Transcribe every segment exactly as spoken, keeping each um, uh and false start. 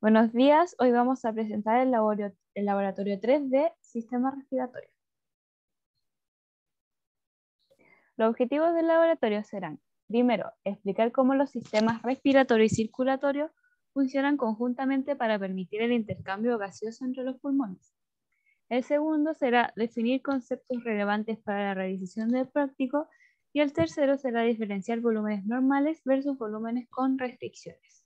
Buenos días, hoy vamos a presentar el, laborio- el laboratorio tres D Sistema Respiratorio. Los objetivos del laboratorio serán, primero, explicar cómo los sistemas respiratorio y circulatorio funcionan conjuntamente para permitir el intercambio gaseoso entre los pulmones. El segundo será definir conceptos relevantes para la realización del práctico y el tercero será diferenciar volúmenes normales versus volúmenes con restricciones.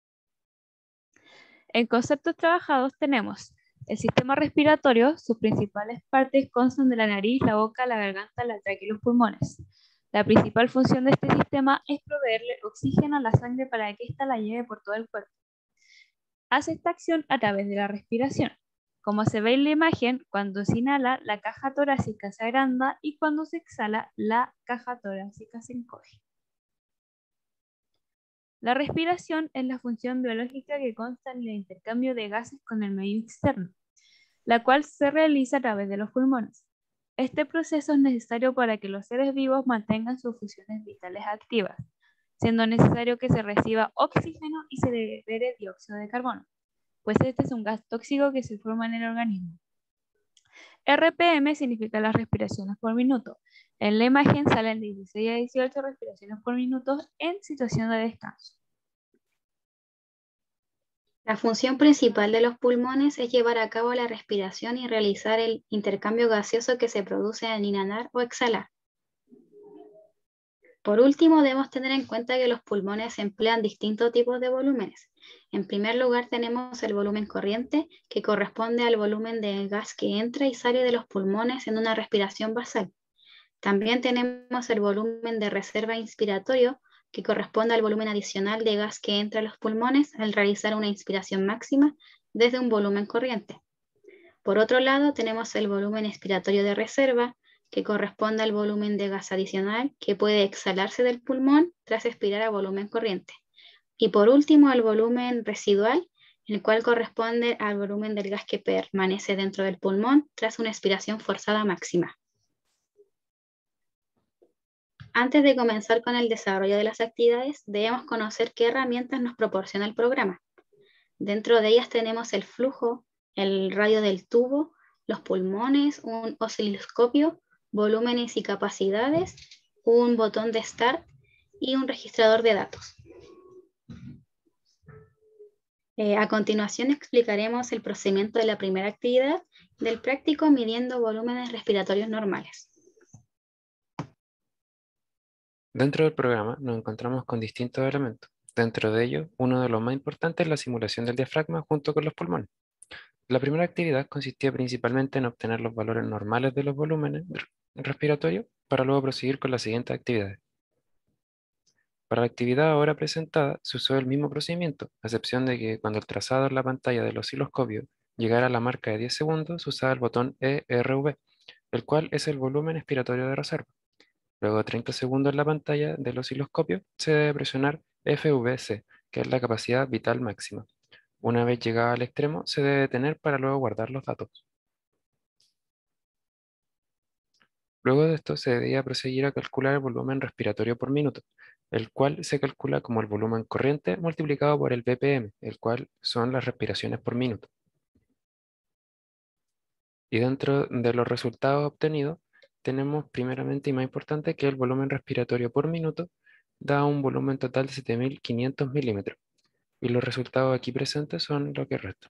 En conceptos trabajados tenemos el sistema respiratorio, sus principales partes constan de la nariz, la boca, la garganta, la tráquea y los pulmones. La principal función de este sistema es proveerle oxígeno a la sangre para que ésta la lleve por todo el cuerpo. Hace esta acción a través de la respiración. Como se ve en la imagen, cuando se inhala, la caja torácica se agranda y cuando se exhala, la caja torácica se encoge. La respiración es la función biológica que consta en el intercambio de gases con el medio externo, la cual se realiza a través de los pulmones. Este proceso es necesario para que los seres vivos mantengan sus funciones vitales activas, siendo necesario que se reciba oxígeno y se libere dióxido de carbono, pues este es un gas tóxico que se forma en el organismo. R P M significa las respiraciones por minuto. En la imagen salen dieciséis a dieciocho respiraciones por minuto en situación de descanso. La función principal de los pulmones es llevar a cabo la respiración y realizar el intercambio gaseoso que se produce al inhalar o exhalar. Por último, debemos tener en cuenta que los pulmones emplean distintos tipos de volúmenes. En primer lugar, tenemos el volumen corriente, que corresponde al volumen de gas que entra y sale de los pulmones en una respiración basal. También tenemos el volumen de reserva inspiratorio, que corresponde al volumen adicional de gas que entra a los pulmones al realizar una inspiración máxima desde un volumen corriente. Por otro lado, tenemos el volumen expiratorio de reserva, que corresponde al volumen de gas adicional que puede exhalarse del pulmón tras expirar a volumen corriente. Y por último, el volumen residual, el cual corresponde al volumen del gas que permanece dentro del pulmón tras una expiración forzada máxima. Antes de comenzar con el desarrollo de las actividades, debemos conocer qué herramientas nos proporciona el programa. Dentro de ellas tenemos el flujo, el radio del tubo, los pulmones, un osciloscopio, volúmenes y capacidades, un botón de start y un registrador de datos. Eh, a continuación explicaremos el procedimiento de la primera actividad del práctico midiendo volúmenes respiratorios normales. Dentro del programa nos encontramos con distintos elementos. Dentro de ellos, uno de los más importantes es la simulación del diafragma junto con los pulmones. La primera actividad consistía principalmente en obtener los valores normales de los volúmenes respiratorios para luego proseguir con las siguientes actividades. Para la actividad ahora presentada se usó el mismo procedimiento, a excepción de que cuando el trazado en la pantalla del osciloscopio llegara a la marca de diez segundos, se usaba el botón E R V, el cual es el volumen expiratorio de reserva. Luego de treinta segundos en la pantalla del osciloscopio, se debe presionar F V C, que es la capacidad vital máxima. Una vez llegada al extremo, se debe detener para luego guardar los datos. Luego de esto, se debía proseguir a calcular el volumen respiratorio por minuto, el cual se calcula como el volumen corriente multiplicado por el B P M, el cual son las respiraciones por minuto. Y dentro de los resultados obtenidos, tenemos primeramente y más importante que el volumen respiratorio por minuto da un volumen total de siete mil quinientos milímetros. Y los resultados aquí presentes son lo que resta.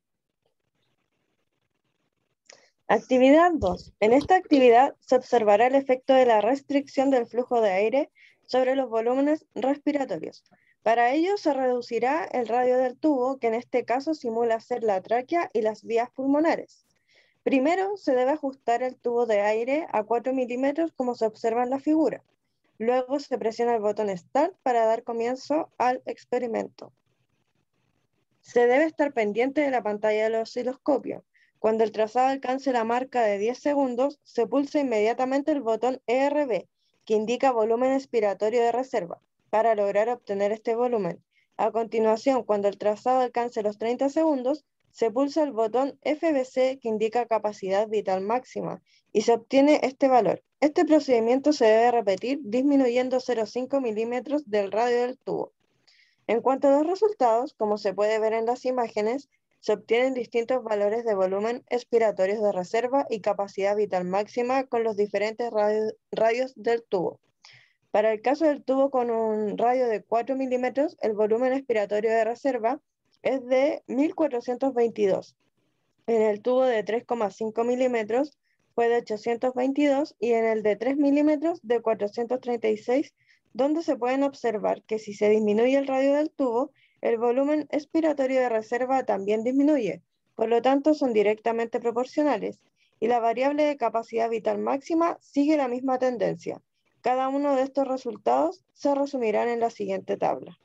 Actividad dos. En esta actividad se observará el efecto de la restricción del flujo de aire sobre los volúmenes respiratorios. Para ello se reducirá el radio del tubo, que en este caso simula ser la tráquea y las vías pulmonares. Primero se debe ajustar el tubo de aire a cuatro milímetros como se observa en la figura. Luego se presiona el botón Start para dar comienzo al experimento. Se debe estar pendiente de la pantalla del osciloscopio. Cuando el trazado alcance la marca de diez segundos, se pulsa inmediatamente el botón E R V, que indica volumen expiratorio de reserva, para lograr obtener este volumen. A continuación, cuando el trazado alcance los treinta segundos, se pulsa el botón F V C, que indica capacidad vital máxima, y se obtiene este valor. Este procedimiento se debe repetir disminuyendo cero coma cinco milímetros del radio del tubo. En cuanto a los resultados, como se puede ver en las imágenes, se obtienen distintos valores de volumen expiratorios de reserva y capacidad vital máxima con los diferentes radio- radios del tubo. Para el caso del tubo con un radio de cuatro milímetros, el volumen expiratorio de reserva es de mil cuatrocientos veintidós. En el tubo de tres coma cinco milímetros fue de ochocientos veintidós y en el de tres milímetros de cuatrocientos treinta y seis, donde se pueden observar que si se disminuye el radio del tubo, el volumen expiratorio de reserva también disminuye. Por lo tanto, son directamente proporcionales y la variable de capacidad vital máxima sigue la misma tendencia. Cada uno de estos resultados se resumirán en la siguiente tabla.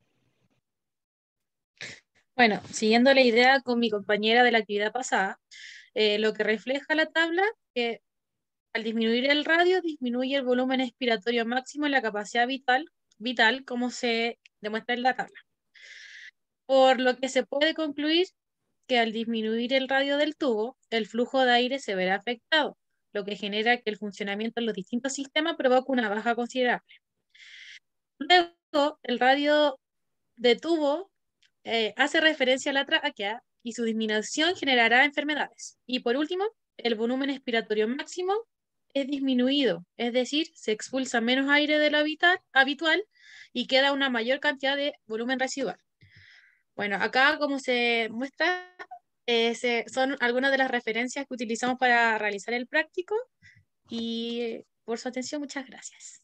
Bueno, siguiendo la idea con mi compañera de la actividad pasada, eh, lo que refleja la tabla que al disminuir el radio disminuye el volumen expiratorio máximo en la capacidad vital, vital como se demuestra en la tabla. Por lo que se puede concluir que al disminuir el radio del tubo, el flujo de aire se verá afectado, lo que genera que el funcionamiento en los distintos sistemas provoque una baja considerable. Luego, el radio de tubo eh, hace referencia a la tráquea y su disminución generará enfermedades. Y por último, el volumen expiratorio máximo es disminuido, es decir, se expulsa menos aire de lo habitual, habitual y queda una mayor cantidad de volumen residual. Bueno, acá como se muestra, eh, se, son algunas de las referencias que utilizamos para realizar el práctico y por su atención, muchas gracias.